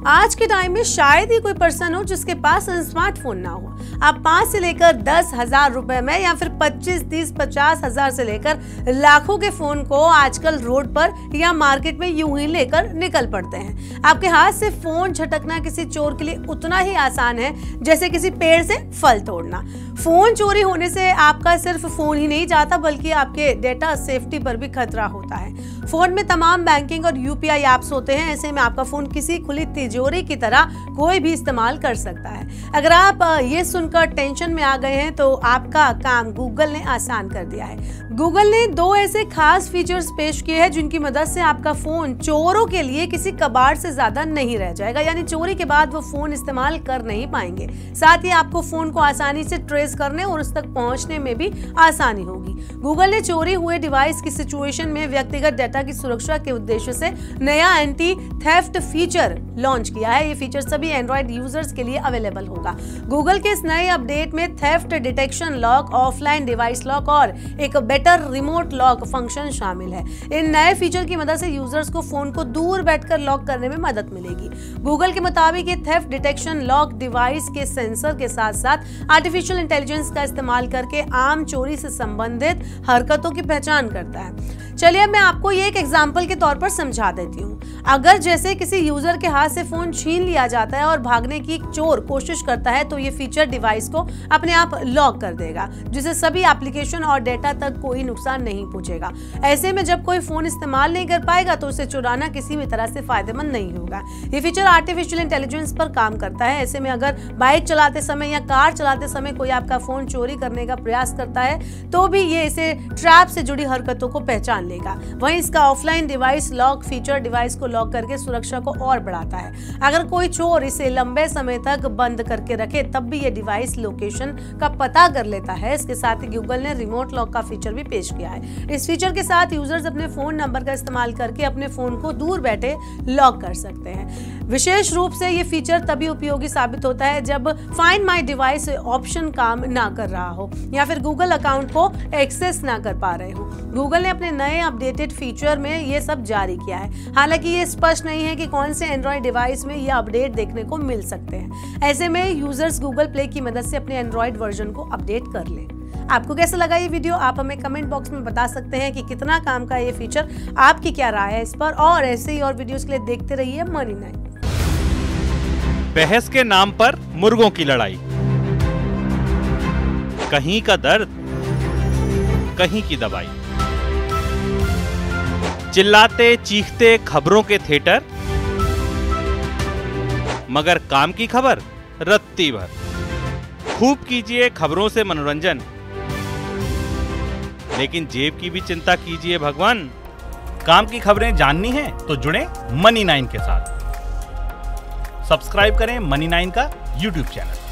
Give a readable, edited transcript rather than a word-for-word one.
आज के टाइम में शायद ही कोई पर्सन हो जिसके पास स्मार्टफोन ना हो। आप 5 से लेकर 10,000 रुपए में या फिर 25, 30, 50,000 से लेकर लाखों के फोन को आजकल रोड पर या मार्केट में यूं ही लेकर निकल पड़ते हैं। आपके हाथ से फोन झटकना किसी चोर के लिए उतना ही आसान है जैसे किसी पेड़ से फल तोड़ना। फोन चोरी होने से आपका सिर्फ फोन ही नहीं जाता बल्कि आपके डेटा सेफ्टी पर भी खतरा होता है। फोन में तमाम बैंकिंग और यूपीआई ऐप्स होते हैं, ऐसे में आपका फोन किसी खुली तिजोरी की तरह कोई भी इस्तेमाल कर सकता है। अगर आप ये सुनकर टेंशन में आ गए हैं तो आपका काम गूगल ने आसान कर दिया है। गूगल ने 2 ऐसे खास फीचर्स पेश किए हैं जिनकी मदद से आपका फोन चोरों के लिए किसी कबाड़ से ज्यादा नहीं रह जाएगा, यानी चोरी के बाद वो फोन इस्तेमाल कर नहीं पाएंगे। साथ ही आपको फोन को आसानी से ट्रेस करने और उस तक पहुंचने में भी आसानी होगी। गूगल ने चोरी हुए डिवाइस की सिचुएशन में व्यक्तिगत डेटा की सुरक्षा के उद्देश्य से नया एंटी थेफ्ट फीचर लॉन्च किया है। ये फीचर सभी एंड्रॉइड यूजर्स के लिए अवेलेबल होगा। गूगल के इस नए अपडेट में theft detection lock, offline device lock और एक बेटर रिमोट लॉक फंक्शन शामिल है। इन नए फीचर की मदद से यूजर्स को फोन को दूर बैठकर लॉक करने में मदद मिलेगी। गूगल के मुताबिक ये थेफ्ट डिटेक्शन लॉक डिवाइस के सेंसर के साथ साथ आर्टिफिशियल इंटेलिजेंस का इस्तेमाल करके आम चोरी से संबंधित हरकतों की पहचान करता है। चलिए अब मैं आपको ये एक एग्जाम्पल के तौर पर समझा देती हूँ। अगर जैसे किसी यूजर के हाथ से फोन छीन लिया जाता है और भागने की चोर कोशिश करता है तो ये फीचर डिवाइस को अपने आप लॉक कर देगा, जिससे सभी एप्लीकेशन और डेटा तक कोई नुकसान नहीं पहुंचेगा। ऐसे में जब कोई फोन इस्तेमाल नहीं कर पाएगा तो उसे चुराना किसी भी तरह से फायदेमंद नहीं होगा। ये फीचर आर्टिफिशियल इंटेलिजेंस पर काम करता है। ऐसे में अगर बाइक चलाते समय या कार चलाते समय कोई आपका फोन चोरी करने का प्रयास करता है तो भी ये इसे ट्रैप से जुड़ी हरकतों को पहचान लेगा। वहीं इसका offline device lock feature device को लॉक करके सुरक्षा को और बढ़ाता है। अगर कोई चोर इसे लंबे समय तक बंद करके रखे तब भी ये डिवाइस लोकेशन का पता कर लेता है। इसके साथ ही गूगल ने रिमोट लॉक का फीचर भी पेश किया है। इस फीचर के साथ यूजर्स अपने फोन नंबर का इस्तेमाल करके अपने फोन को दूर बैठे लॉक कर सकते हैं। विशेष रूप से ये फीचर तभी उपयोगी साबित होता है जब फाइंड माई डिवाइस ऑप्शन काम ना कर रहा हो या फिर गूगल अकाउंट को एक्सेस ना कर पा रहे हो। गूगल ने अपने नए अपडेटेड फीचर में ये सब जारी किया है। हालांकि ये स्पष्ट नहीं है कि कौन से एंड्रॉइड डिवाइस में ये अपडेट देखने को मिल सकते हैं। ऐसे में यूजर्स गूगल प्ले की मदद से अपने एंड्रॉइड वर्जन को अपडेट कर लें। आपको कैसा लगा ये वीडियो? आप हमें कमेंट बॉक्स में बता सकते हैं कि कितना काम का ये फीचर, आपकी क्या राय है इस पर। और ऐसे ही और वीडियोस के लिए देखते रहिए मनी9। बहस के नाम पर मुर्गों की लड़ाई, कहीं का दर्द कहीं की दवाई, चिल्लाते चीखते खबरों के थिएटर, मगर काम की खबर रत्ती भर। खूब कीजिए खबरों से मनोरंजन, लेकिन जेब की भी चिंता कीजिए भगवान। काम की खबरें जाननी है तो जुड़े मनी9 के साथ। सब्सक्राइब करें मनी9 का YouTube चैनल।